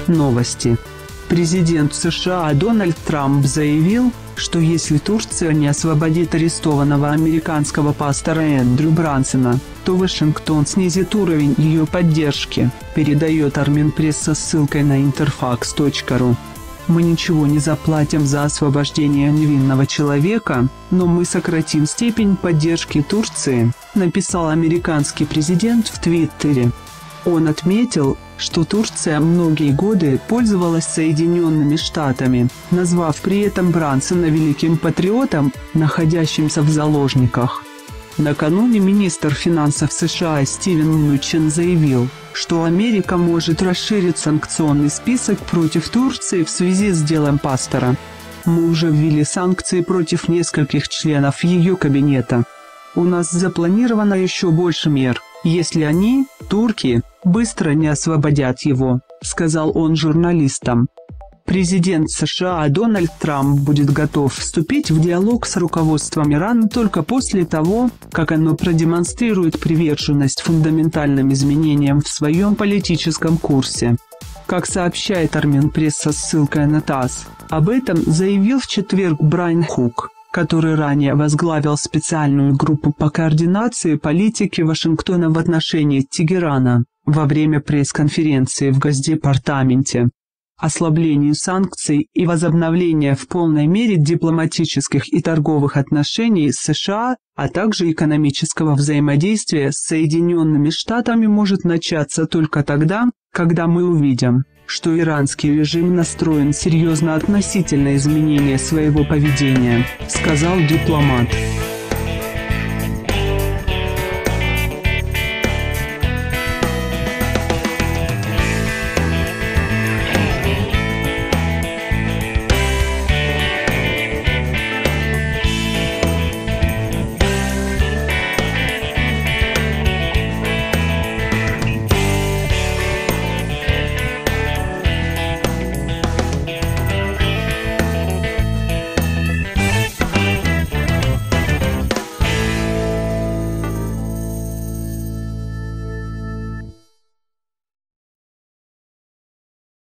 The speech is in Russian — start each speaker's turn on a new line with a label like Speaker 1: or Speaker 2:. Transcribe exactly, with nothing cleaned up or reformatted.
Speaker 1: Новости. Президент США Дональд Трамп заявил, что если Турция не освободит арестованного американского пастора Эндрю Брансона, то Вашингтон снизит уровень ее поддержки, передает Арменпресс со ссылкой на интерфакс точка ру. «Мы ничего не заплатим за освобождение невинного человека, но мы сократим степень поддержки Турции», написал американский президент в Твиттере. Он отметил, что Турция многие годы пользовалась Соединенными Штатами, назвав при этом Брансона великим патриотом, находящимся в заложниках. Накануне министр финансов США Стивен Мнучин заявил, что Америка может расширить санкционный список против Турции в связи с делом пастора. «Мы уже ввели санкции против нескольких членов ее кабинета. У нас запланировано еще больше мер, если они, турки, быстро не освободят его», — сказал он журналистам. Президент США Дональд Трамп будет готов вступить в диалог с руководством Ирана только после того, как оно продемонстрирует приверженность фундаментальным изменениям в своем политическом курсе. Как сообщает Арменпресс со ссылкой на ТАСС, об этом заявил в четверг Брайан Хук, который ранее возглавил специальную группу по координации политики Вашингтона в отношении Тегерана, во время пресс-конференции в Госдепартаменте. Ослаблению санкций и возобновление в полной мере дипломатических и торговых отношений с США, а также экономического взаимодействия с Соединенными Штатами может начаться только тогда, когда мы увидим, что иранский режим настроен серьезно относительно изменения своего поведения, сказал дипломат.